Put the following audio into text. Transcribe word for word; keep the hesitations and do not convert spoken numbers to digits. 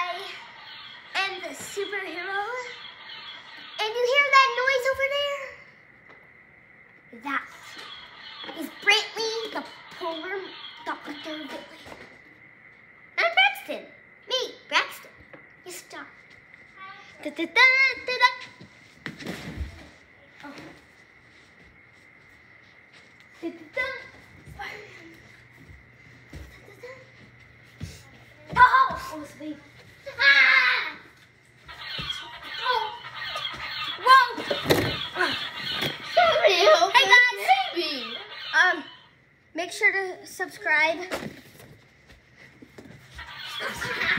I am the superhero. And you hear that noise over there? That is Brantley, the polar doctor villain. I'm Braxton. Me, Braxton. You stop. Da, da, da, da, da. Oh. Da, da, da. Spider-Man. Da, da, da. Oh! Oh, sweet. Ah! Oh. Whoa! Somebody help Hey us, guys! baby. Um, make sure to subscribe.